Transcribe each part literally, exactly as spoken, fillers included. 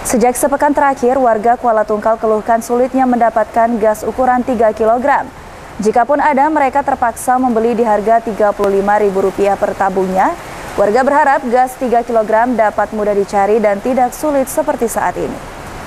Sejak sepekan terakhir, warga Kuala Tungkal keluhkan sulitnya mendapatkan gas ukuran tiga kilogram. Jikapun ada, mereka terpaksa membeli di harga tiga puluh lima ribu rupiah per tabungnya. Warga berharap gas tiga kilogram dapat mudah dicari dan tidak sulit seperti saat ini.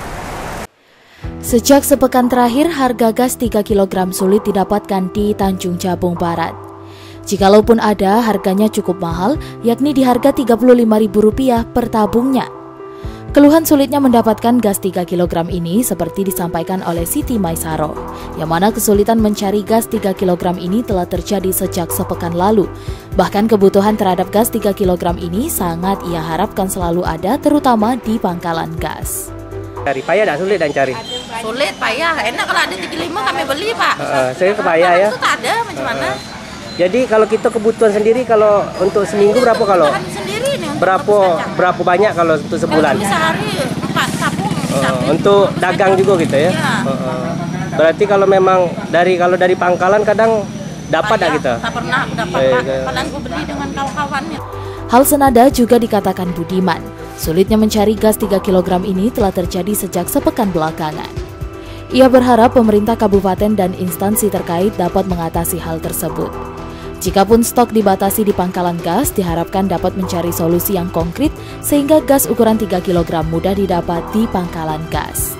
Sejak sepekan terakhir, harga gas tiga kilogram sulit didapatkan di Tanjung Jabung Barat. Jikalaupun ada, harganya cukup mahal, yakni di harga tiga puluh lima ribu rupiah per tabungnya. Keluhan sulitnya mendapatkan gas tiga kilogram ini seperti disampaikan oleh Siti Maisaro, yang mana kesulitan mencari gas tiga kilogram ini telah terjadi sejak sepekan lalu. Bahkan kebutuhan terhadap gas tiga kilogram ini sangat ia harapkan selalu ada, terutama di pangkalan gas. Cari payah tidak sulit dan cari? Sulit, payah. Enak kalau ada tiga puluh lima kami beli, Pak. Uh, saya kepayah ya. Itu tak ada, macam mana? Uh, jadi kalau kita kebutuhan sendiri, kalau untuk seminggu berapa kalau? Sendiri nih, berapa berapa banyak kalau untuk sebulan? Kalau sehari empat tabung. Uh, untuk dagang juga gitu ya? Ya. Uh, uh. Berarti kalau memang dari kalau dari pangkalan kadang dapat tak kita? Tak pernah dapat, eh, Pak. Paling aku beli dengan kawan-kawannya. Hal senada juga dikatakan Budiman. Sulitnya mencari gas tiga kilogram ini telah terjadi sejak sepekan belakangan. Ia berharap pemerintah kabupaten dan instansi terkait dapat mengatasi hal tersebut. Jikapun stok dibatasi di pangkalan gas, diharapkan dapat mencari solusi yang konkret sehingga gas ukuran tiga kilogram mudah didapat di pangkalan gas.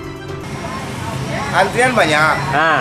Antrian banyak. Ah.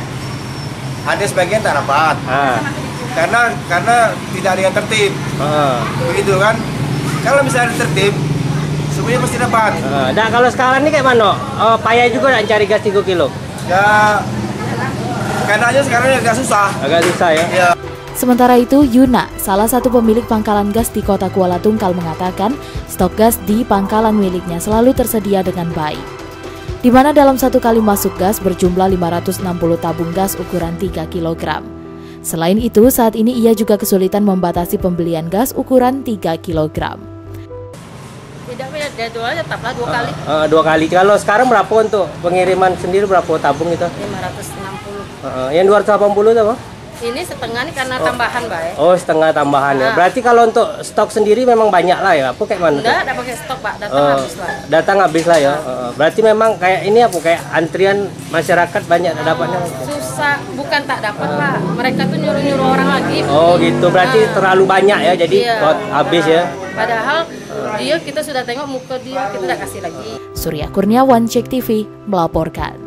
Ada sebagian tak dapat. Ah. Karena karena tidak ada yang tertib. Ah. Begitu kan? Kalau misalnya tertib, semuanya pasti dapat. Ah. Nah, kalau sekarang ini kayak mana? Oh, payah juga nak cari gas tiga kilo. Ya, keadaannya sekarang agak susah. Agak susah ya. Ya. Sementara itu, Yuna, salah satu pemilik pangkalan gas di kota Kuala Tungkal mengatakan stok gas di pangkalan miliknya selalu tersedia dengan baik. Di mana dalam satu kali masuk gas berjumlah lima ratus enam puluh tabung gas ukuran tiga kilogram. Selain itu, saat ini ia juga kesulitan membatasi pembelian gas ukuran tiga kilogram. Tidak beda, jadwalnya tetaplah dua kali. Uh, uh, dua kali. Kalau sekarang berapa untuk pengiriman sendiri berapa tabung itu? lima ratus enam puluh. Uh, yang dua ratus delapan puluh itu apa? Ini setengah nih karena tambahan, Pak. Oh, setengah tambahan ya. Berarti kalau untuk stok sendiri memang banyak lah ya? Apa kayak mana? Enggak, ada pakai stok, Pak. Datang uh, habis lah. Datang habis lah ya. Uh, berarti memang kayak ini apa kayak antrian masyarakat banyak dapatnya? Susah, bukan tak dapat, Pak. Mereka tuh nyuruh-nyuruh orang lagi. Oh, gitu. Berarti uh, terlalu banyak ya. Jadi iya. habis ya. Padahal dia kita sudah tengok muka dia, kita tidak kasih lagi. Surya Kurniawan, Cek T V melaporkan.